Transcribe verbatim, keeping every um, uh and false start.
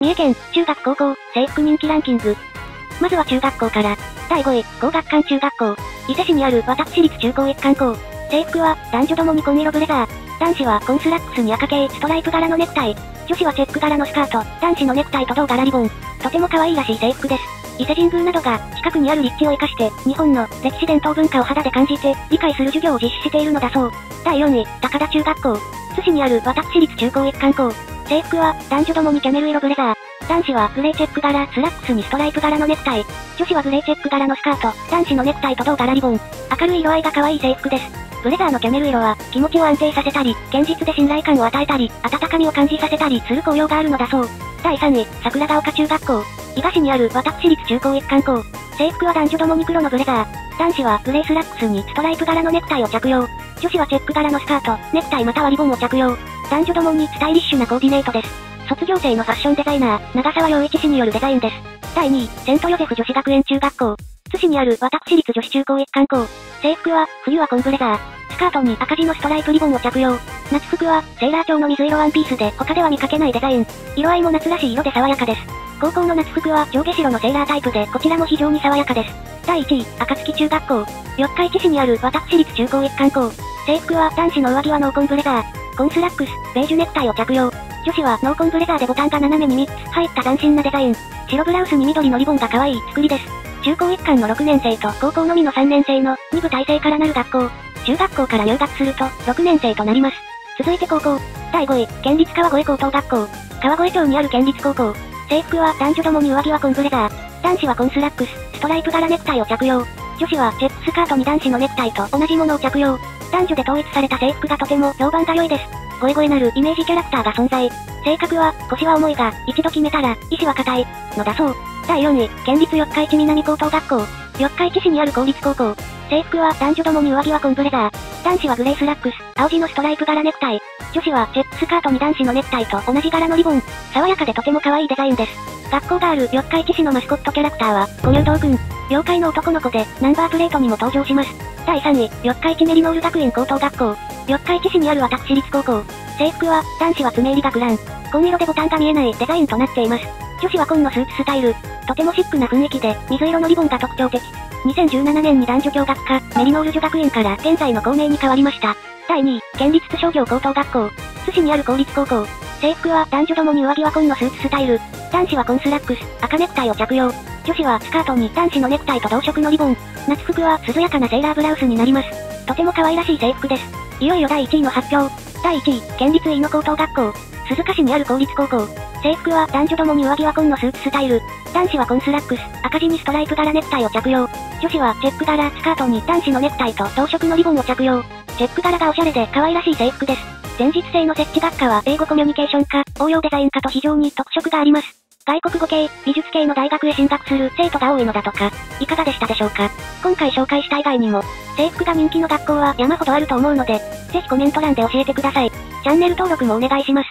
三重県、中学高校、制服人気ランキング。まずは中学校から。だいごい、皇學館中学校。伊勢市にある私立中高一貫校。制服は、男女ともに紺色ブレザー。男子は紺スラックスに赤系ストライプ柄のネクタイ。女子はチェック柄のスカート、男子のネクタイと同柄リボン。とても可愛いらしい制服です。伊勢神宮などが、近くにある立地を生かして、日本の歴史伝統文化を肌で感じて、理解する授業を実施しているのだそう。だいよんい、高田中学校。津市にある私立中高一貫校。制服は、男女ともにキャメル色ブレザー。男子はグレーチェック柄スラックスにストライプ柄のネクタイ。女子はグレーチェック柄のスカート、男子のネクタイと同柄リボン。明るい色合いが可愛い制服です。ブレザーのキャメル色は、気持ちを安定させたり、堅実で信頼感を与えたり、温かみを感じさせたりする効用があるのだそう。だいさんい、桜ヶ丘中学校。伊賀市にある私立中高一貫校。制服は男女ともに黒のブレザー。男子はグレースラックスにストライプ柄のネクタイを着用。女子はチェック柄のスカート、ネクタイまたはリボンを着用。男女ともにスタイリッシュなコーディネートです。卒業生のファッションデザイナー、長沢洋一氏によるデザインです。だいにい、セントヨゼフ女子学園中学校。津市にある私立女子中高一貫校。制服は、冬は紺ブレザー。スカートに赤地のストライプリボンを着用。夏服は、セーラー調の水色ワンピースで他では見かけないデザイン。色合いも夏らしい色で爽やかです。高校の夏服は上下白のセーラータイプでこちらも非常に爽やかです。だいいちい、暁中学校。四日市市にある私立中高一貫校。制服は男子の上着はノーコンブレザー。紺スラックス、ベージュネクタイを着用。女子はノーコンブレザーでボタンが斜めにみっつ入った斬新なデザイン。白ブラウスに緑のリボンが可愛い作りです。中高一貫のろくねん生と高校のみのさんねん生のに部体制からなる学校。中学校から入学するとろくねん生となります。続いて高校。だいごい、県立川越高等学校。川越町にある県立高校。制服は男女ともに上着は紺ブレザー。男子は紺スラックス、ストライプ柄ネクタイを着用。女子はチェックスカートに男子のネクタイと同じものを着用。男女で統一された制服がとても評判が良いです。ゴエゴエなるイメージキャラクターが存在。性格は、腰は重いが、一度決めたら、意志は固い、のだそう。だいよんい、県立四日市南高等学校。四日市市にある公立高校。制服は男女ともに上着は紺ブレザー。男子はグレースラックス、青地のストライプ柄ネクタイ。女子はチェックスカートに男子のネクタイと同じ柄のリボン。爽やかでとても可愛いデザインです。学校がある四日市市のマスコットキャラクターは、五入道くん。妖怪の男の子で、ナンバープレートにも登場します。だいさんい、四日市メリノール学園高等学校。四日市市にある私立高校。制服は、男子は爪入り学ラン。紺色でボタンが見えないデザインとなっています。女子は紺のスーツスタイル。とてもシックな雰囲気で、水色のリボンが特徴的。にせんじゅうななねんに男女共学科、メリノール女学園から現在の校名に変わりました。だいにい、県立津商業高等学校。津市にある公立高校。制服は男女ともに上着は紺のスーツスタイル。男子は紺スラックス、赤ネクタイを着用。女子はスカートに男子のネクタイと同色のリボン。夏服は涼やかなセーラーブラウスになります。とても可愛らしい制服です。いよいよだいいちいの発表。だいいちい、県立飯野高等学校。鈴鹿市にある公立高校。制服は男女ともに上着は紺のスーツスタイル。男子は紺スラックス、赤地にストライプ柄ネクタイを着用。女子はチェック柄スカートに男子のネクタイと同色のリボンを着用。チェック柄がおしゃれで可愛らしい制服です。前日制の設置学科は英語コミュニケーション科、応用デザイン科と非常に特色があります。外国語系、美術系の大学へ進学する生徒が多いのだとか、いかがでしたでしょうか。今回紹介した以外にも、制服が人気の学校は山ほどあると思うので、ぜひコメント欄で教えてください。チャンネル登録もお願いします。